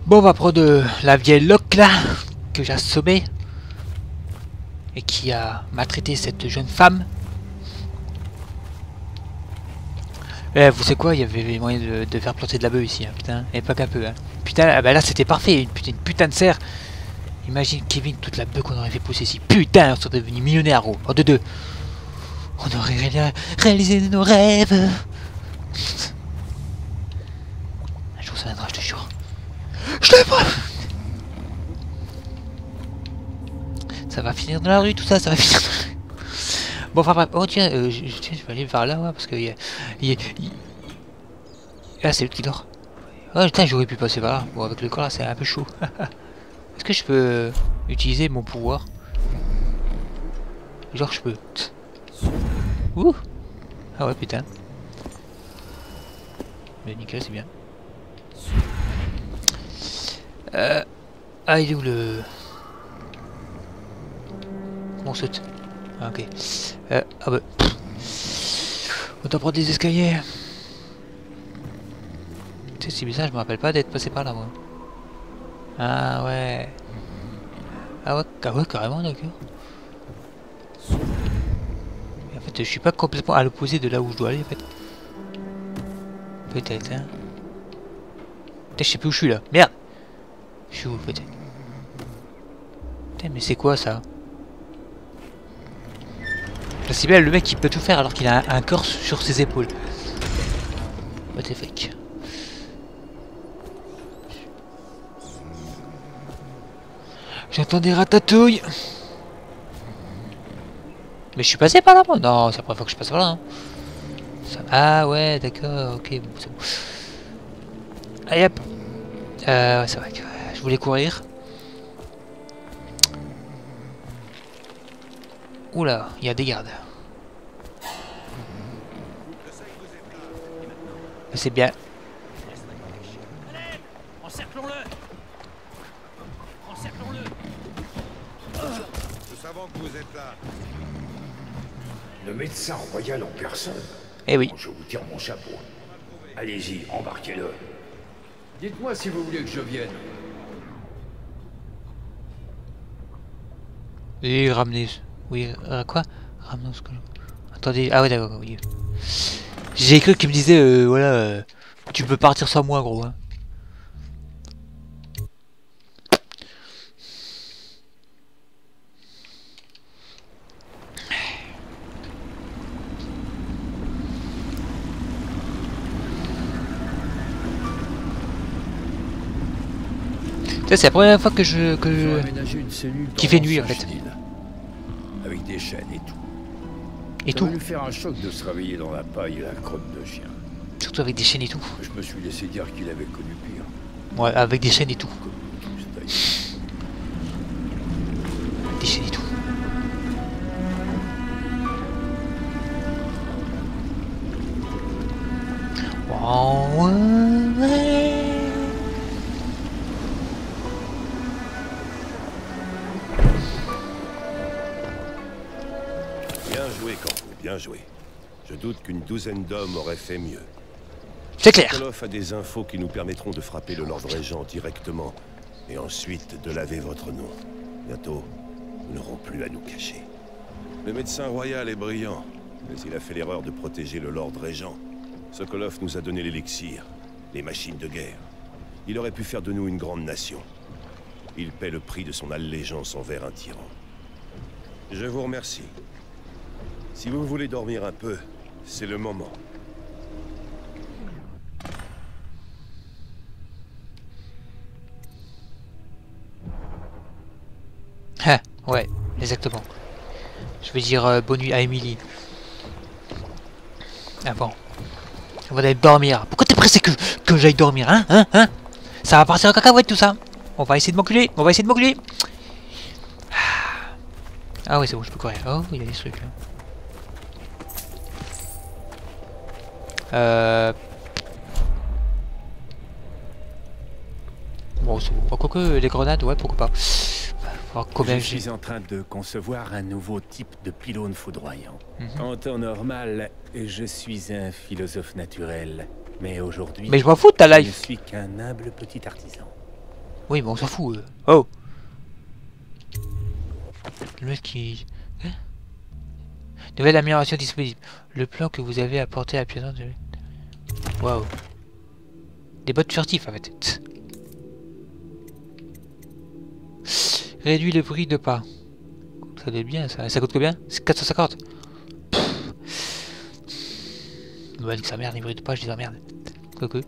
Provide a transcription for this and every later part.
Bon, on va prendre la vieille Locke là, que j'ai assommée. Et qui a maltraité cette jeune femme. Eh, vous savez quoi, il y avait moyen de faire planter de la bœuf ici, hein, putain, et pas qu'un peu, hein. Putain, ah bah là c'était parfait, une putain de serre. Imagine Kevin, toute la bœuf qu'on aurait fait pousser ici. Putain, on serait devenu millionnaire, gros. En deux. On aurait réalisé nos rêves. Un jour ça viendra, je te jure. Je l'ai pas. Ça va finir dans la rue, tout ça, ça va finir dans la rue. Bon, enfin bref, oh tiens, je vais aller vers là, ouais, parce que ah, c'est lui qui dort. Oh putain, j'aurais pu passer par là. Bon, avec le corps là, c'est un peu chaud. Est-ce que je peux utiliser mon pouvoir? Genre, je peux. Ouh. Ah ouais, putain. Mais nickel, c'est bien. Ah, il est où le... Comment on saute? Ah, ok. Ah bah... Autant prendre des escaliers. Tu sais, c'est bizarre, je me rappelle pas d'être passé par là, moi. Ah ouais. Ah ouais, carrément, d'accord. En fait, je suis pas complètement à l'opposé de là où je dois aller, en fait. Peut-être, hein. Putain, je sais plus où je suis, là. Merde. Je suis où, peut-être. Putain, mais c'est quoi, ça? C'est bien le mec qui peut tout faire alors qu'il a un corps sur ses épaules. What the fuck. J'entends des ratatouilles. Mais je suis passé par là, moi. Non, c'est la première fois que je passe par là, hein. Ah ouais, d'accord, ok, bon, c'est bon. Allez hop. Ouais, c'est vrai que je voulais courir. Oula, il y a des gardes. C'est bien. Allez, encerclons-le. Encerclons-le. Nous savons que vous êtes là. Le médecin royal en personne. Eh oui. Je vous tire mon chapeau. Allez-y, embarquez-le. Dites-moi si vous voulez que je vienne. Et ramener. Oui, quoi? Ramener ce que... Attendez, ah ouais, d'accord, oui. J'ai cru qu'il me disait, voilà, tu peux partir sans moi, gros. Hein. C'est la première fois que qui fait nuit en fait. Avec des chaînes et tout. Et ça tout. va lui faire un choc de se réveiller dans la paille et la crotte de chien. Surtout avec des chaînes et tout. Je me suis laissé dire qu'il avait connu pire. Ouais, avec des chaînes et tout. Des chaînes et tout. Oh, ouais. Bien joué, Corpo, bien joué. Je doute qu'une douzaine d'hommes auraient fait mieux. C'est clair. Sokolov a des infos qui nous permettront de frapper le Lord Régent directement et ensuite de laver votre nom. Bientôt, nous n'aurons plus à nous cacher. Le médecin royal est brillant, mais il a fait l'erreur de protéger le Lord Régent. Sokolov nous a donné l'élixir, les machines de guerre. Il aurait pu faire de nous une grande nation. Il paie le prix de son allégeance envers un tyran. Je vous remercie. Si vous voulez dormir un peu, c'est le moment. Ah, ouais, exactement. Je vais dire bonne nuit à Emily. Ah bon. On va aller dormir. Pourquoi t'es pressé que j'aille dormir, hein? Ça va partir en cacahuète tout ça. On va essayer de m'enculer. On va essayer de m'enculer. Ah oui, c'est bon, je peux courir. Oh, il y a des trucs là. Bon, c'est bon. Quoique les grenades, ouais, pourquoi pas. Je suis en train de concevoir un nouveau type de pylône foudroyant. En temps normal, je suis un philosophe naturel. Mais aujourd'hui, mais je m'en fous de ta je ne life. suis qu'un humble petit artisan. Oui, mais on s'en fout. Oh! Le mec qui... Hein? Nouvelle amélioration disponible. Le plan que vous avez apporté à la pièce de... Waouh. Des bottes furtifs en fait. Réduit le prix de pas. Ça doit être bien ça. Ça coûte combien? C'est 450. Bah nique sa mère, livrer de pas, je dis la merde. Coucou.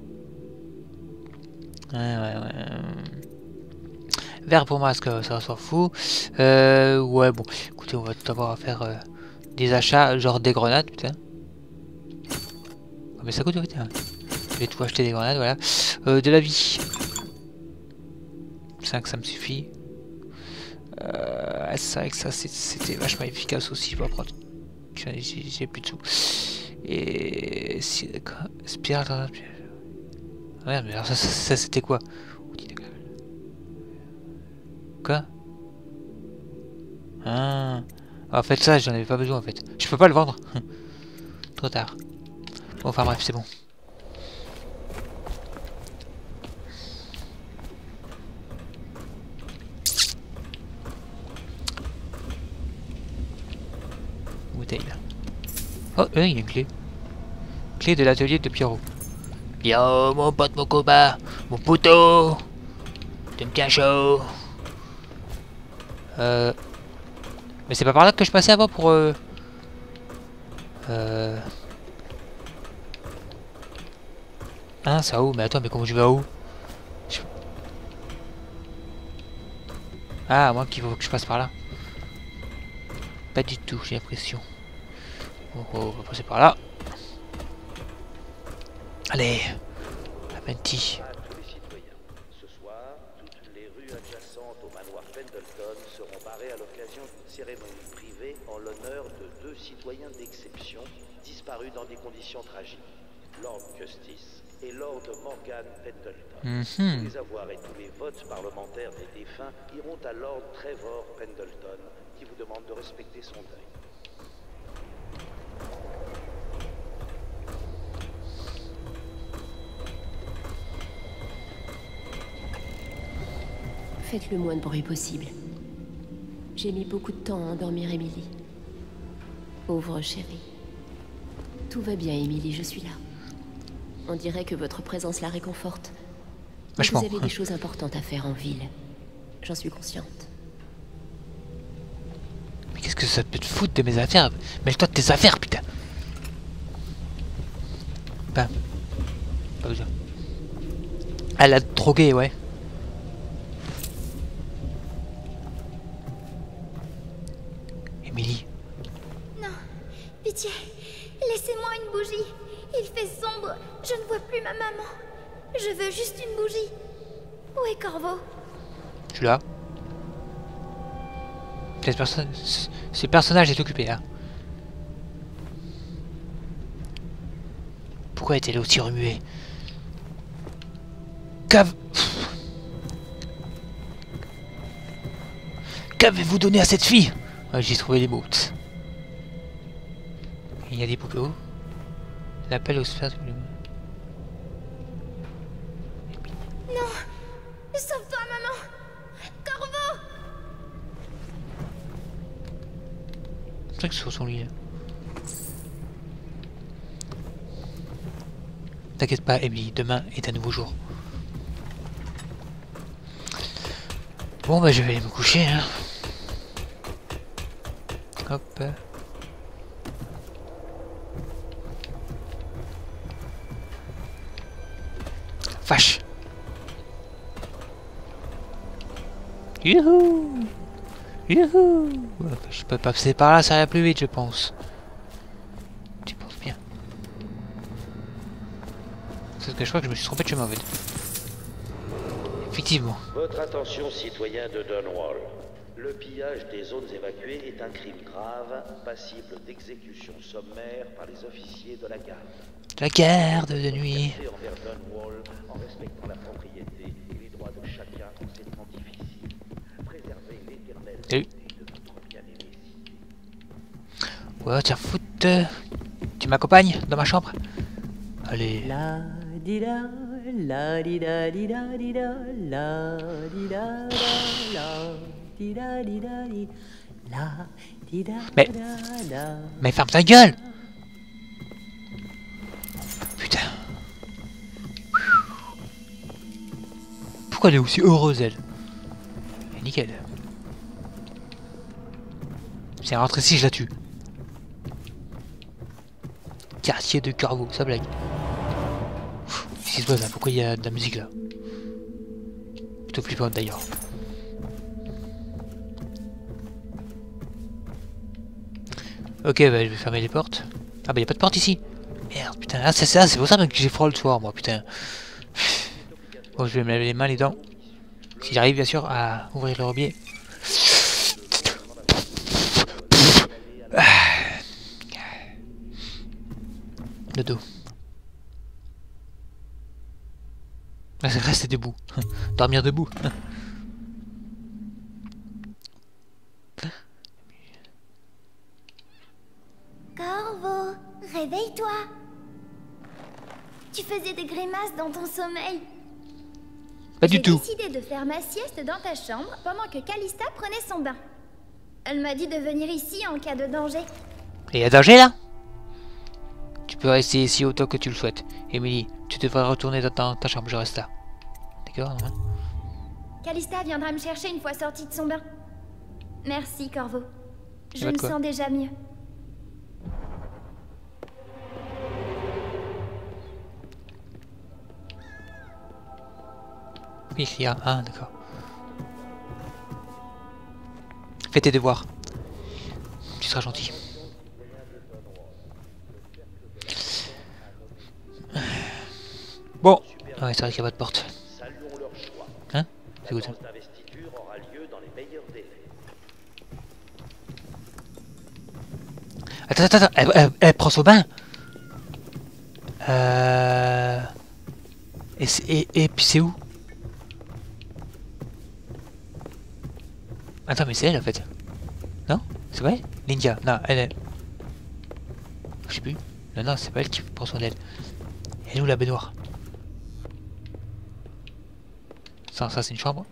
Ouais. Vert pour masque, ça s'en fout. Ouais bon. Écoutez, on va tout avoir à faire des achats, genre des grenades, putain. Oh, mais ça coûte putain. Je vais tout acheter des grenades, voilà. De la vie. 5 ça me suffit. C'est vrai que ça c'était vachement efficace aussi, je vais prendre. J'ai plus de sous. Et si spirale. Ouais mais alors ça c'était quoi? Quoi? Ah. En fait ça j'en avais pas besoin en fait. Je peux pas le vendre. Trop tard. Bon enfin bref c'est bon. Bouteille là. Oh il y a une clé. Clé de l'atelier de Pierrot. Yo mon pote Mokoba, mon poteau. Tu me tiens chaud. Mais c'est pas par là que je passais avant pour Ah ça où? Mais attends mais comment je vais à où? Ah moi qu'il faut que je passe par là. Pas du tout j'ai l'impression. Oh, on va passer par là. Allez, la Menti. tous les citoyens. Ce soir, toutes les rues adjacentes au manoir Pendleton seront barrées à l'occasion d'une cérémonie privée en l'honneur de 2 citoyens d'exception disparus dans des conditions tragiques. Lord Justice et Lord Morgan Pendleton. Tous les avoirs et tous les votes parlementaires des défunts iront à Lord Trevor Pendleton, qui vous demande de respecter son deuil. Faites le moins de bruit possible. J'ai mis beaucoup de temps à endormir Emily. Pauvre chérie. Tout va bien, Emily, je suis là. On dirait que votre présence la réconforte. Vachement. Vous avez des choses importantes à faire en ville. J'en suis consciente. Mais qu'est-ce que ça peut te foutre de mes affaires? Mêle-toi de tes affaires, putain. Bam. Pas besoin. Elle a drogué, ouais. Emily. Non, pitié, laissez-moi une bougie. Il fait sombre, je ne vois plus ma maman. Je veux juste une bougie. Où est Corvo? Je suis là. Ce personnage est occupé, là. Pourquoi est-elle aussi remuée? Qu'avez-vous donné à cette fille? Ouais, j'ai trouvé les mots. Il y a des poupées. Oh. L'appel aux sphères de... Non, sauve-toi, maman. Corvo. C'est vrai que sur son lit, là. T'inquiète pas, Emily, demain est un nouveau jour. Bon, bah je vais aller me coucher, hein. Hop. Vache. Youhou. Youhou. Je peux passer par là, ça ira plus vite, je pense. Tu penses bien. C'est que je crois que je me suis trompé de chemin, en fait. Effectivement. Votre attention, citoyens de Dunwall. Le pillage des zones évacuées est un crime grave, passible d'exécution sommaire par les officiers de la garde. La garde de nuit. Envers Dunwall, en respectant la propriété et les droits de chacun en ces temps difficiles. Préservez l'éternelle Salut. santé de votre bien-aimé. Ouais, tiens, foot. Tu m'accompagnes dans ma chambre? Allez. La di da la di da di da di da, la di da da, la di da di da di, la di da da da. Mais ferme ta gueule! Putain. Pourquoi elle est aussi heureuse, elle? Et nickel. Si elle rentre ici, je la tue. Quartier de Corbeau, ça blague. Qu'est-ce qui se passe là? Pourquoi il y a de la musique là? Plutôt flippant d'ailleurs. Ok, bah je vais fermer les portes. Ah bah y a pas de porte ici. Merde, putain, ah c'est ça, c'est pour ça même que j'ai froid le soir, moi, putain. Bon, je vais me laver les mains, les dents. Si j'arrive bien sûr à ouvrir le robinet. Le dos. Rester debout. Dormir debout. Corvo, réveille-toi. Tu faisais des grimaces dans ton sommeil. Pas du tout. J'ai décidé de faire ma sieste dans ta chambre pendant que Calista prenait son bain. Elle m'a dit de venir ici en cas de danger. Et y a danger là? Tu peux rester ici autant que tu le souhaites. Emily, tu devrais retourner dans ta chambre, je reste là. D'accord, hein? Calista viendra me chercher une fois sortie de son bain. Merci, Corvo. Je me quoi? sens déjà mieux. Oui, il y a... Ah, d'accord. Fais tes devoirs. Tu seras gentil. Bon. Ah ouais, c'est vrai qu'il n'y a pas de porte. Hein? C'est où ça? Attends, elle prend son bain. Et puis c'est où? Attends, mais c'est elle en fait. Non? C'est vrai? Lindia. Non, elle est... Je sais plus. Non, c'est pas elle qui prend soin d'elle. Elle est où la baignoire? Ça c'est une chambre.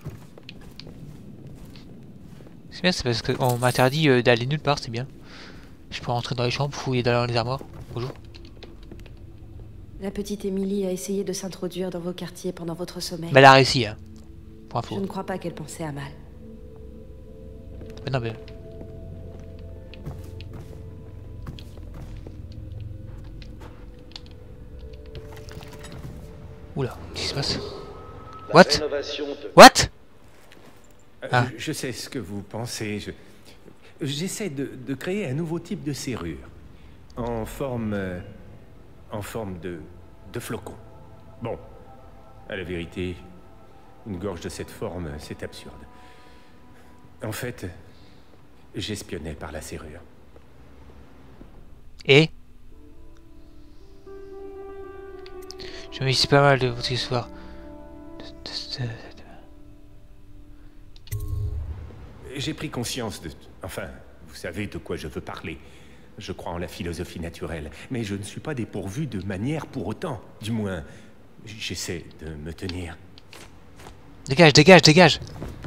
C'est bien, c'est parce qu'on m'a interdit d'aller nulle part, c'est bien. Je peux rentrer dans les chambres, fouiller dans les armoires. Bonjour. La petite Emily a essayé de s'introduire dans vos quartiers pendant votre sommeil. Mais elle a réussi, hein. Pour info. Je ne crois pas qu'elle pensait à mal. Mais non, mais... Oula, qu'est-ce qui se passe? What? What? Ah. Je sais ce que vous pensez. J'essaie de créer un nouveau type de serrure. En forme de flocon. Bon, à la vérité, une gorge de cette forme, c'est absurde. En fait, j'espionnais par la serrure. Et? Je me suis pas mal de votre histoire. J'ai pris conscience de... Enfin, vous savez de quoi je veux parler. Je crois en la philosophie naturelle, mais je ne suis pas dépourvu de manière pour autant. Du moins, j'essaie de me tenir. Dégage, dégage, dégage!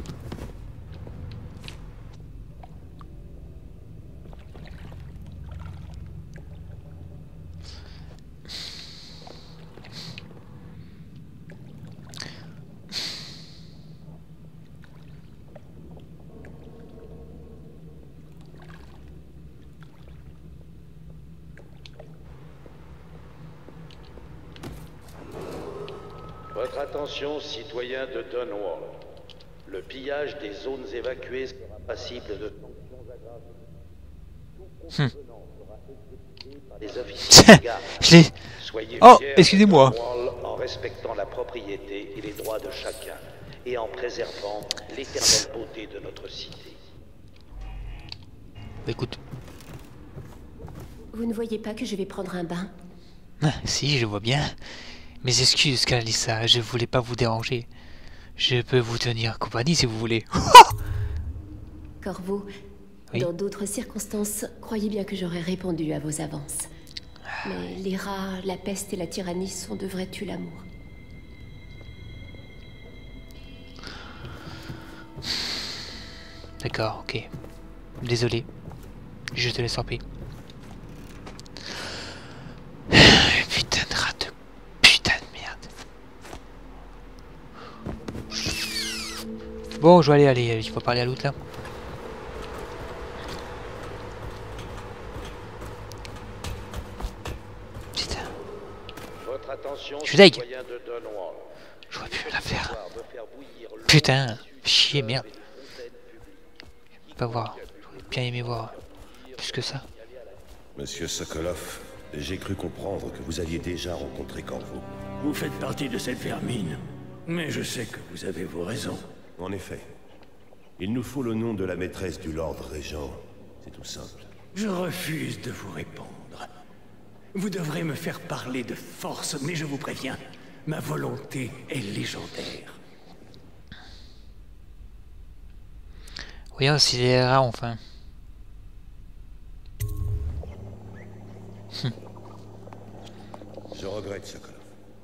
Votre attention, citoyens de Dunwall. Le pillage des zones évacuées sera passible de sanctions aggravées. Tout contrevenant sera exécuté par les officiers de garde. Je l'ai... Soyez Oh, fiers excusez-moi. de Dunwall en respectant la propriété et les droits de chacun, et en préservant l'éternelle beauté de notre cité. Écoute. Vous ne voyez pas que je vais prendre un bain? Ah, si, je vois bien. Mes excuses, Calista, je voulais pas vous déranger. Je peux vous tenir compagnie si vous voulez. Corvo, oui. Dans d'autres circonstances, croyez bien que j'aurais répondu à vos avances. Mais les rats, la peste et la tyrannie sont de vrais tue-l'amour. D'accord, ok. Désolé. Je te laisse en paix. Putain de rat de... Putain de merde. Bon, je vais aller, je vais parler à l'autre là. Putain. Votre attention, Je suis deg. citoyens de Dunwall. J'aurais pu la faire. De faire bouillir l'eau Putain, issue chier, de merde. fleuves et de fontaines publiques. Je peux pas voir. J'aurais bien aimé voir. Plus que ça. Monsieur Sokolov, j'ai cru comprendre que vous aviez déjà rencontré Corvo. Vous faites partie de cette vermine. Mais je sais que vous avez vos raisons. En effet. Il nous faut le nom de la maîtresse du Lord Régent. C'est tout simple. Je refuse de vous répondre. Vous devrez me faire parler de force, mais je vous préviens, ma volonté est légendaire. Voyons s'il est rare enfin. Je regrette, Sokolov.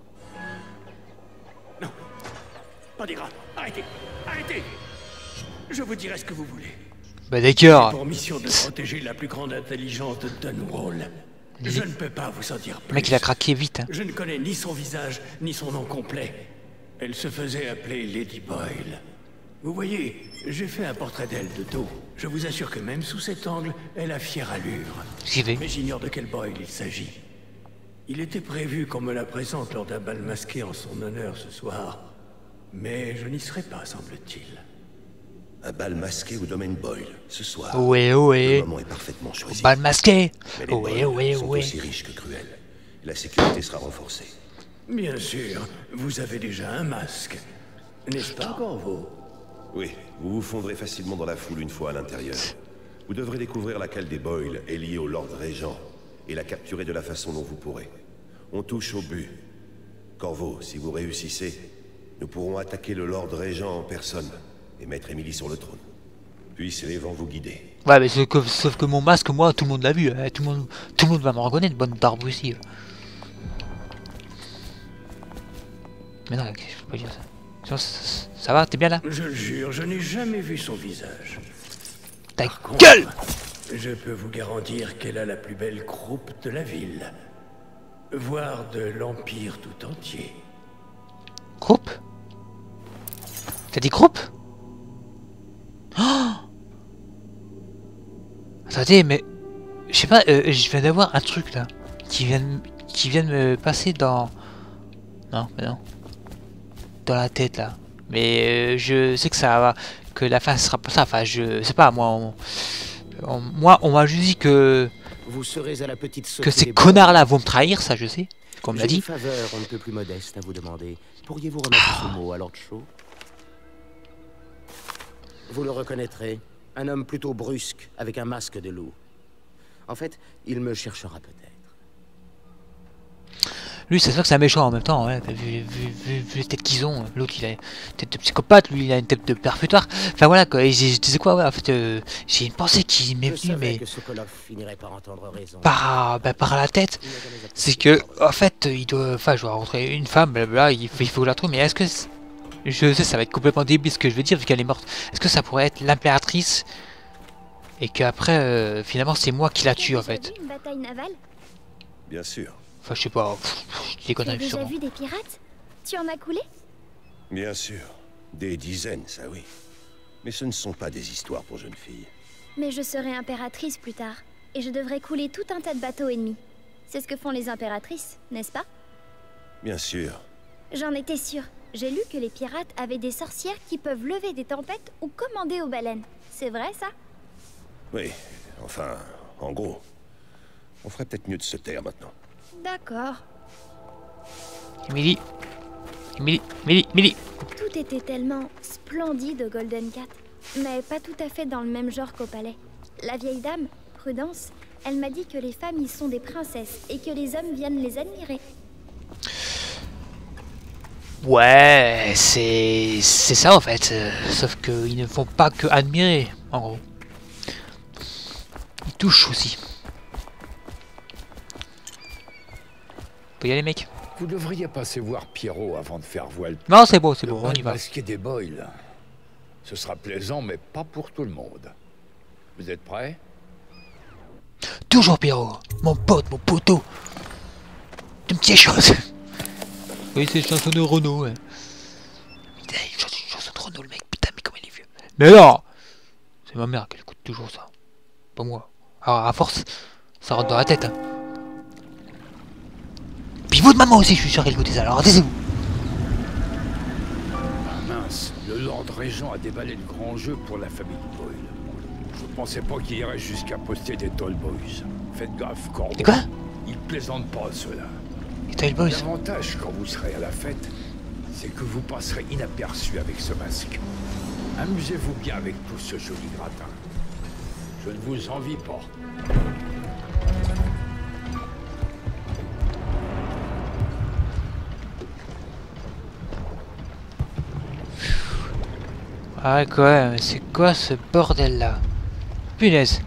Non, pas des rats. Arrêtez, arrêtez. Je vous dirai ce que vous voulez. Bah d'accord. Pour mission de protéger la plus grande intelligence de Dunwall. Je ne peux pas vous en dire plus. Le mec il a craqué vite. Hein. Je ne connais ni son visage, ni son nom complet. Elle se faisait appeler Lady Boyle. Vous voyez, j'ai fait un portrait d'elle de dos. Je vous assure que même sous cet angle, elle a fière allure. J'y vais. Mais j'ignore de quel Boyle il s'agit. Il était prévu qu'on me la présente lors d'un bal masqué en son honneur ce soir. Mais je n'y serai pas, semble-t-il. Un bal masqué au domaine Boyle, ce soir. Ouais, Le ouais. moment est parfaitement choisi. Bal masqué. Mais les Ouais, Boyle ouais, sont ouais. aussi riches que cruels. La sécurité sera renforcée. Bien sûr, vous avez déjà un masque. N'est-ce pas, Corvo? Oui, vous vous fondrez facilement dans la foule une fois à l'intérieur. Vous devrez découvrir laquelle des Boyle est liée au Lord Régent et la capturer de la façon dont vous pourrez. On touche au but. Corvo, si vous réussissez, nous pourrons attaquer le Lord Régent en personne et mettre Emily sur le trône. Puissent les vents vous guider. Ouais, mais sauf que mon masque, moi, tout le monde l'a vu. Hein. Tout le monde va me reconnaître, bonne barbe aussi. Mais non, je peux pas dire ça. Ça va, t'es bien là? Je le jure, je n'ai jamais vu son visage. Ta Par contre, gueule! je peux vous garantir qu'elle a la plus belle croupe de la ville. Voire de l'Empire tout entier. Groupe? T'as dit groupe? Oh, attendez, mais... Je sais pas, je viens d'avoir un truc là. Qui vient de me passer dans... Non, mais non. Dans la tête là. Mais je sais que ça va... Que la fin sera pas ça. Enfin, je sais pas, moi... on m'a juste dit que... Vous serez à la petite Que ces connards-là vont me trahir, ça je sais. Comme on l'a J'ai dit. une faveur un peu plus modeste à vous demander. Pourriez-vous remettre ce mot à Lord Shaw? Vous le reconnaîtrez. Un homme plutôt brusque, avec un masque de loup. En fait, il me cherchera peut-être. Lui, c'est sûr que c'est un méchant en même temps, hein. Vu les têtes qu'ils ont. L'autre, il a une tête de psychopathe, lui, il a une tête de perfutoire. Enfin voilà, quoi. Et je disais quoi, ouais, en fait, j'ai une pensée qui m'est venue, mais que Sokolov finirait par entendre raison. par la tête. C'est que, en fait, il doit. Enfin, je dois rencontrer une femme, blablabla, il faut la trouver, mais est-ce que. Je sais, ça va être complètement débile ce que je veux dire, vu qu'elle est morte. Est-ce que ça pourrait être l'impératrice? Et qu'après, finalement, c'est moi qui la tue, en fait. Une bataille navale? Bien sûr. Enfin, je sais pas, je les Tu as connais déjà sûrement. vu des pirates? Tu en as coulé? Bien sûr. Des dizaines, ça oui. Mais ce ne sont pas des histoires pour jeunes filles. Mais je serai impératrice plus tard. Et je devrais couler tout un tas de bateaux ennemis. C'est ce que font les impératrices, n'est-ce pas? Bien sûr. J'en étais sûre. J'ai lu que les pirates avaient des sorcières qui peuvent lever des tempêtes ou commander aux baleines. C'est vrai, ça? Oui, enfin, en gros. On ferait peut-être mieux de se taire maintenant. D'accord. Emily. Tout était tellement splendide au Golden Cat, mais pas tout à fait dans le même genre qu'au palais. La vieille dame, Prudence, elle m'a dit que les femmes y sont des princesses et que les hommes viennent les admirer. Ouais, c'est ça en fait. Sauf qu'ils ne font pas que admirer, en gros. Ils touchent aussi. Faut y aller, mec. Vous devriez passer voir Pierrot avant de faire voile. Non, c'est bon, on y va. Masquer des Boyle. Ce sera plaisant, mais pas pour tout le monde. Vous êtes prêts? Toujours Pierrot, mon pote, mon poteau. De petites choses. Oui, c'est une chanson de Renault. Ouais. Putain, il chante une chanson de Renault, le mec. Putain, mais comment il est vieux. Mais non! C'est ma mère qui écoute toujours ça. Pas moi. Alors, à force, ça rentre dans la tête. Hein. Puis votre maman aussi, je suis sûr qu'elle écoutait ça. Alors, taisez-vous. Mince, le Lord Régent a déballé le grand jeu pour la famille Boyle. Je pensais pas qu'il irait jusqu'à poster des Tall Boys. Faites gaffe, Corbeau. Quoi? Ils plaisantent pas, ceux-là. Les Tall Boys? L'avantage quand vous serez à la fête, c'est que vous passerez inaperçu avec ce masque. Amusez-vous bien avec tout ce joli gratin. Je ne vous envie pas. Ah quoi, mais c'est quoi ce bordel là? Punaise.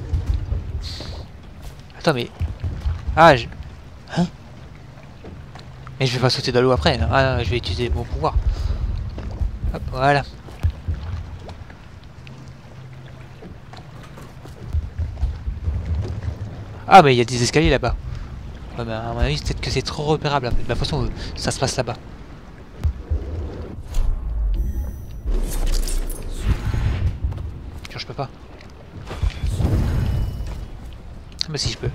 Attends mais... Ah je... Hein? Mais je vais pas sauter dans l'eau après, non? Ah non, je vais utiliser mon pouvoir. Hop, voilà. Ah mais il y a des escaliers là-bas. Ouais mais à mon avis peut-être que c'est trop repérable. De toute façon ça se passe là-bas. Je peux pas. Ah bah si je peux.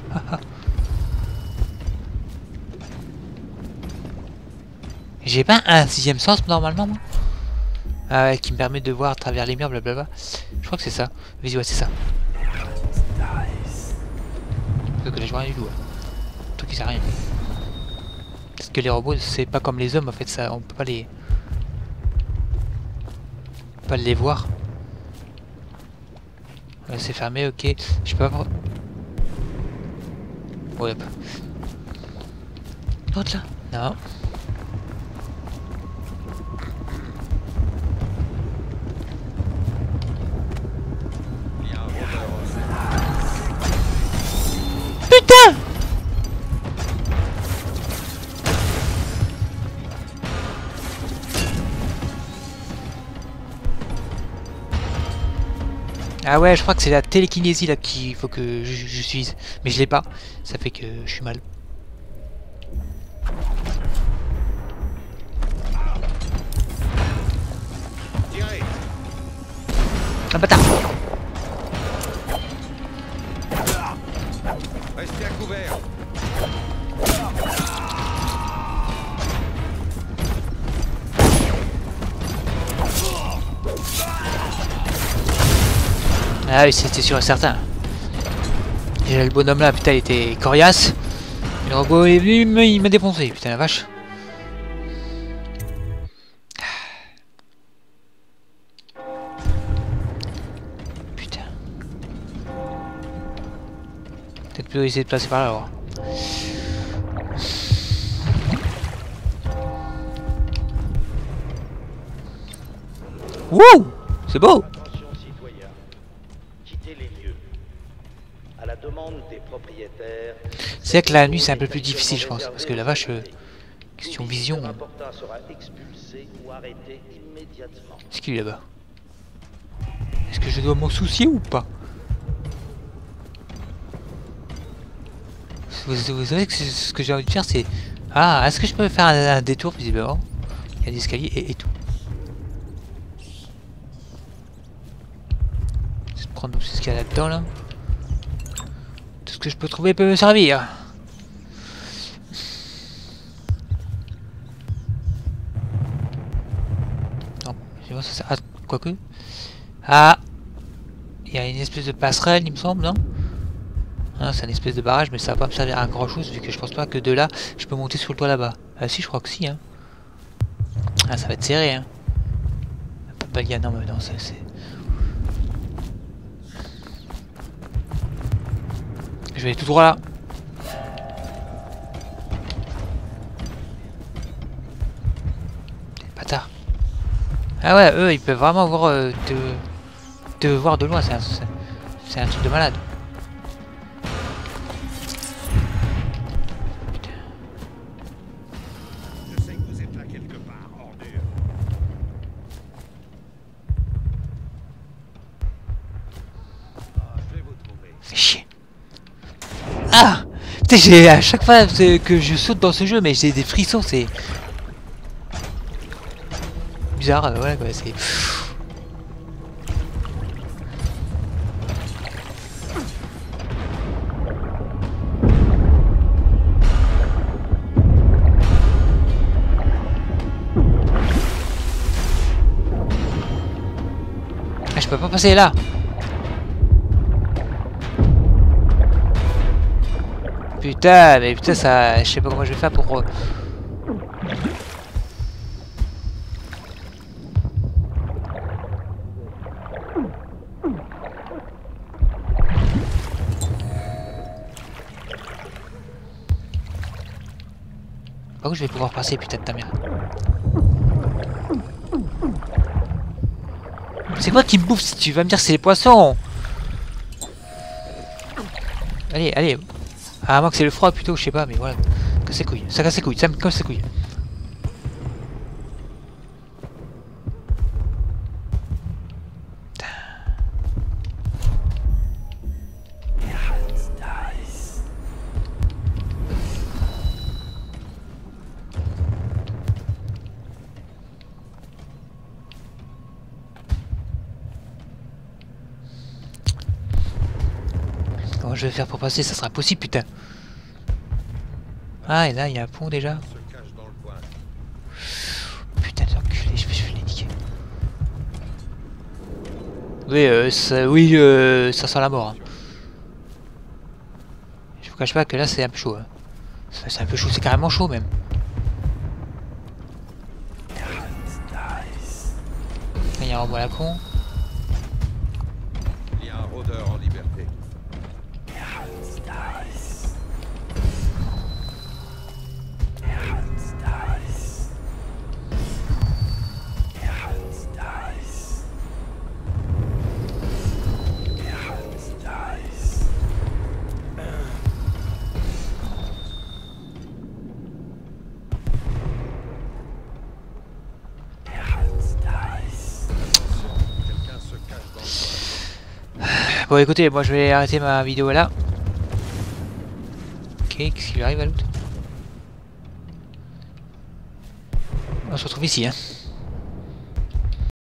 J'ai pas un sixième sens normalement moi. Ah ouais, qui me permet de voir à travers les murs blablabla. Je crois que c'est ça. Vas-y ouais c'est ça. Que là je vois rien du tout. Tout qui sert à rien. Parce que les robots c'est pas comme les hommes en fait ça. On peut pas les... pas les voir. C'est fermé, ok. Je peux pas... Ouais. L'autre là? Non. Putain! Ah ouais, je crois que c'est la télékinésie là qu'il faut que j'utilise. Mais je l'ai pas. Ça fait que je suis mal. Un bâtard! Restez à couvert. Ah oui, c'était sûr et certain. Déjà le bonhomme là, putain, il était coriace. Et le robot est venu, il m'a défoncé, putain la vache. Putain. Peut-être plutôt essayer de passer par là alors. Wouh! C'est beau! C'est vrai que la nuit c'est un peu plus difficile je pense, parce que la vache, question vision... C'est qui là-bas? Est-ce que je dois m'en soucier ou pas? Vous savez que ce que j'ai envie de faire c'est... Ah, est-ce que je peux faire un détour visiblement? Il y a des escaliers et tout. Je vais prendre ce qu'il y a là-dedans là. Tout ce que je peux trouver peut me servir. Non, je vois ça. Ah, quoique. Ah, il y a une espèce de passerelle, il me semble, non? Ah, c'est une espèce de barrage, mais ça va pas me servir à grand chose vu que je pense pas que de là je peux monter sur le toit là-bas. Ah si, je crois que si, hein. Ah, ça va être serré, hein. Papaga, non, mais non, ça c'est. Je vais aller tout droit là. Bâtard. Ah ouais, eux ils peuvent vraiment voir te voir de loin, c'est un truc de malade. Putain. Je sais que vous êtes là quelque part, ordure. J'ai à chaque fois que je saute dans ce jeu, mais j'ai des frissons, c'est bizarre, voilà quoi, c'est... Ah, je peux pas passer là. Putain, mais putain, ça... Je sais pas comment je vais faire pour... Par où je vais pouvoir passer, putain de ta mère. C'est quoi qui me bouffe si tu vas me dire c'est les poissons? Allez, allez. Ah, moi que c'est le froid plutôt, je sais pas, mais voilà. Casse les couilles, ça casse les couilles, ça me casse les couilles. Comment je vais faire pour passer? Ça sera possible, putain. Ah, et là, il y a un pont déjà. Putain d'enculé, je vais les niquer. Oui, ça sent la mort. Hein. Je vous cache pas que là, c'est un peu chaud. Hein. C'est un peu chaud, c'est carrément chaud même. Il y a un robot à la con. Il y a un rôdeur en liberté. Bon écoutez, moi je vais arrêter ma vidéo là. Ok, qu'est-ce qui lui arrive à l'autre? On se retrouve ici, hein.